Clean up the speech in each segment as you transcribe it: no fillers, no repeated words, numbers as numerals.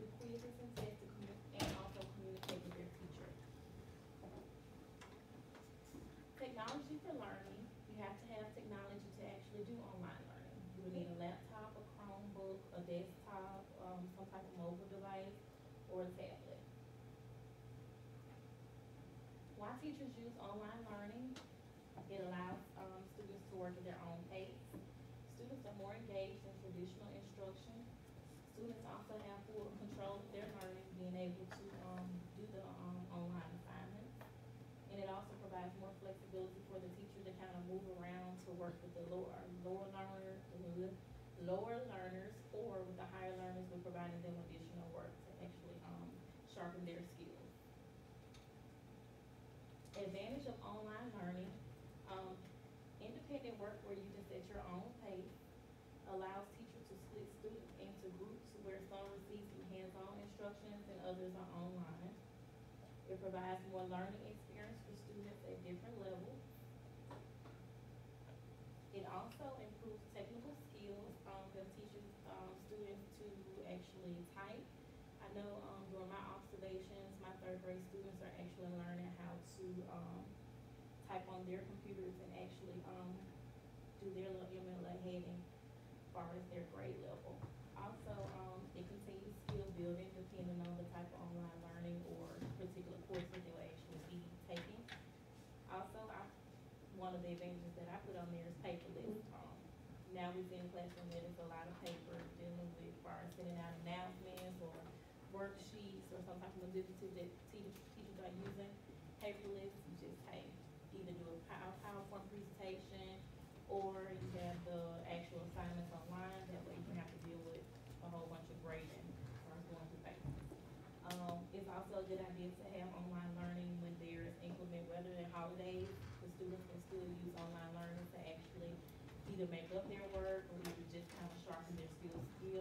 quizzes and tests and also communicate with their teacher. Technology for learning. You have to have technology to actually do online learning. You will need a laptop, a Chromebook, a desktop, some type of mobile device, or a tablet. Why teachers use online learning? It allows students to work at their own pace. Students are more engaged in traditional instruction. Students also have full control of their learning, being able to do the online assignments. And it also provides more flexibility for the teacher to kind of move around to work with the lower learners, or with the higher learners, with providing them additional work to actually sharpen their skills. Advantage of online learning, independent work where you can set your own pace, allows teachers to split students into groups where some receive some hands-on instructions and others are online. It provides more learning experience for students at different levels. It also improves technical skills, because teaches students to actually type. I know during my observations, my third grade students are actually learning how to type on their computers and actually do their little MLA heading as far as their grade level. Also, it continues skill building depending on the type of online learning or particular course that they'll actually be taking. Also, one of the advantages that I put on there is paperless. Now we see in the classroom that there's a lot of paper dealing with as far as sending out announcements or worksheets or some type of initiative that teachers are using. Paperless, you just either do a PowerPoint presentation, or you have the actual assignments online. That way you don't have to deal with a whole bunch of grading or going through paper. It's also a good idea to have online learning when there's inclement weather and holidays. The students can still use online learning to actually either make up their work or either just kind of sharpen their skills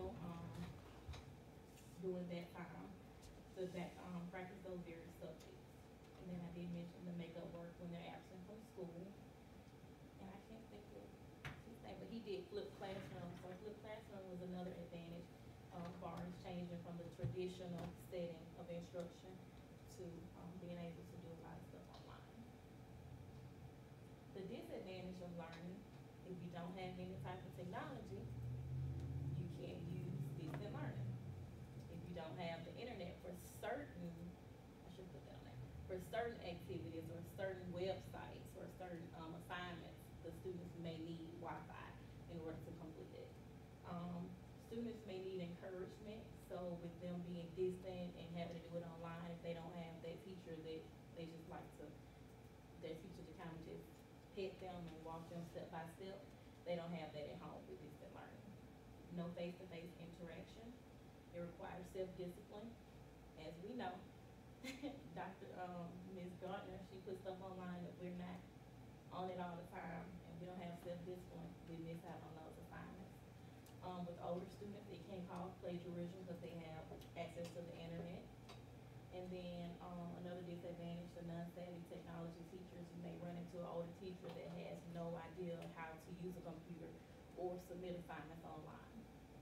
during that time. So that practice those various subjects. And then I did mention the makeup work when they're absent from school. And I can't think of his name, but he did flip classroom. So flip classroom was another advantage as far as changing from the traditional setting of instruction to being able to do a lot of stuff online. The disadvantage of learning, if you don't have any type of technology, you can't use distant learning. If you don't have the internet for certain, I should put that on there, for certain activities or certain websites or certain assignments, the students may need Wi-Fi in order to complete it. Students may need encouragement, so with them being distant and having to do it online, if they don't have that teacher that they just like to, their teacher to kind of just pet them and walk them step by step, they don't have that at home with distant learning. No face-to-face interaction. It requires self-discipline, as we know. Dr. Ms. Gardner, she puts stuff online that we're not on it all the time, and we don't have self-discipline, we miss out on those assignments. With older students, it can cause plagiarism because they have access to the internet. And then another disadvantage to non-savvy technology teachers, you may run into an older teacher that has no idea how to use a computer or submit assignments online.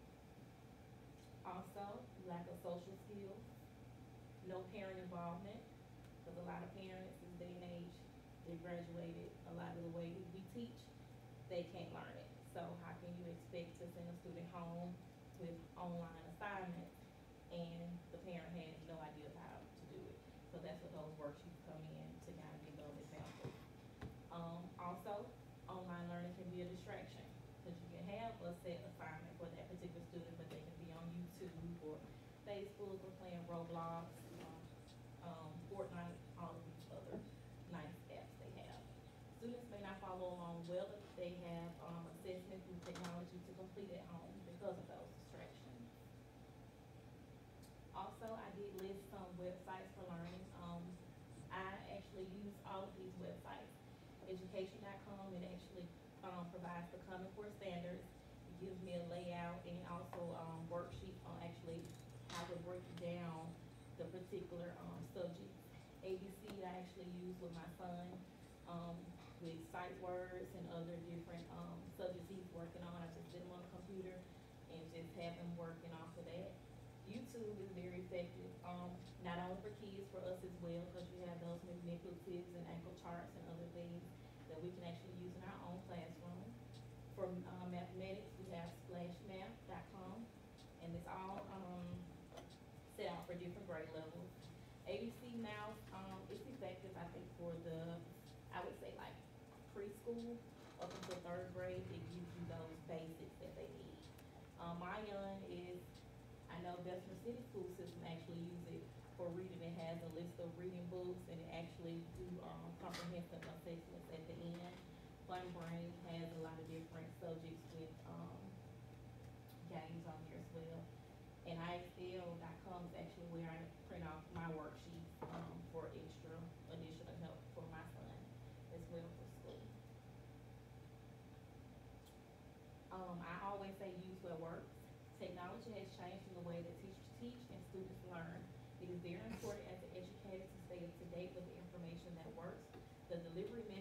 Also, lack of social skills, no parent involvement, because a lot of parents in this day and age, they graduated a lot of the way we teach, they can't learn it. So how can you expect to send a student home with online assignments and the parent has no idea how to do it? So that's what those worksheets come in to kind of give those examples. Also, online learning can be a distraction, because you can have a set assignment for that particular student, but they can be on YouTube or Facebook or playing Roblox, Fortnite, all of these other nice apps they have. Students may not follow along well if they have assessment through technology to complete at home because of those distractions. Also, I did list some websites for learning. I actually use all of these websites. Education.com, it actually provides the Common Core standards. It gives me a layout and also worksheets on actually how to break down the particular subjects. ABC I actually use with my son with sight words and other different subjects he's working on. I just sit him on the computer and just have him working off of that. YouTube is very effective, not only for kids, for us as well, because you have those manipulatives and ankle charts and other things that we can actually use in our own classroom. For mathematics, we have splashmath.com, and it's all set out for different grade levels. ABC Mouse, it's effective, I think, for the, I would say like preschool up until third grade. It gives you those basics that they need. Mayan is, I know Bessemer City School System actually use it for reading. It has a list of reading books, and it actually do comprehensive assessments at the end. Fun Brain has a lot of different subjects with games on there as well. And IXL.com is actually where I print off my worksheets for extra additional help for my son as well for school. I always say use what works. Technology has changed in the way that teachers teach and students learn. It is very important as an educator to stay up to date with the information that works. The delivery